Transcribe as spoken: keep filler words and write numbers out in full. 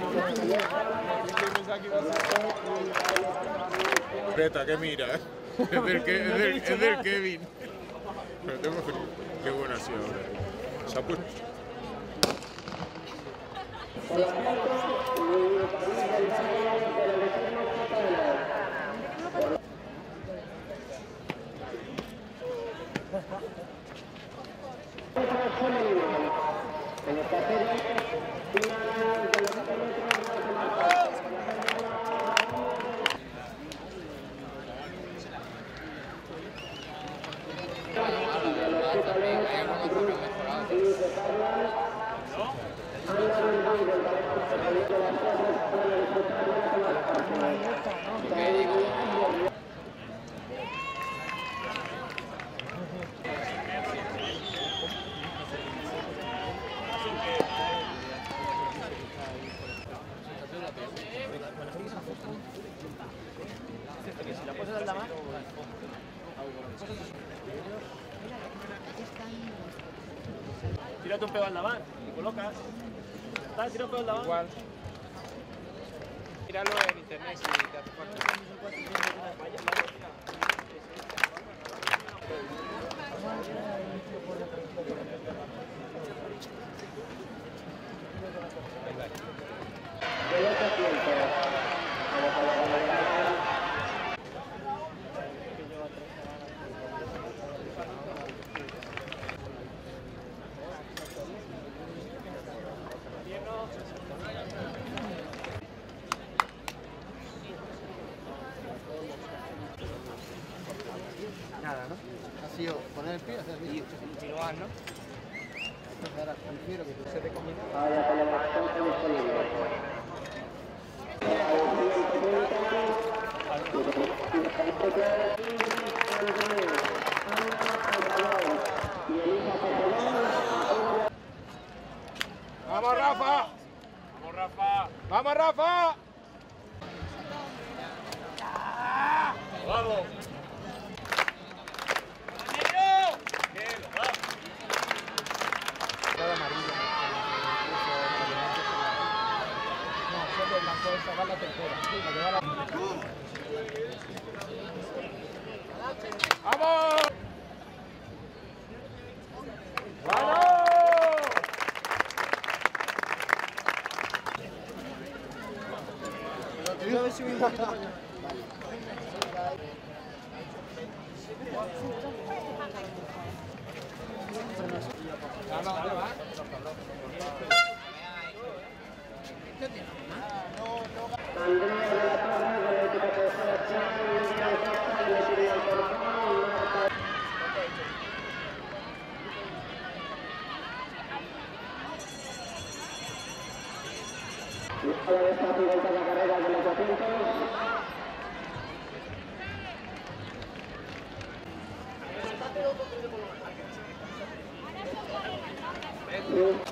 Preta, que mira. Es del, que, es del, es del Kevin. Pero tengo frío. Qué buena ha sido ahora. Se ha puesto. Si la puedes dar la mano, tírate un pedo al lavar y colocas. ¿Está? Tira un pedo al lavar. Igual. Míralo en internet si te hace falta. Nada, ¿no? Ha sido poner el pie y hacer el vídeo. Y continuar, ¿no? Entonces ahora prefiero que tú se te comienza. ¡Vamos, Rafa! ¡Vamos, Rafa! ¡Vamos, Rafa! ¡Vamos! Todo amarillo. No, solo el blanco de sacar la tercera. La que va la... ¡Vamos! ¡Vamos! A ver si me invito para allá. Ahora está vuelta la carrera de los cuatrocientos.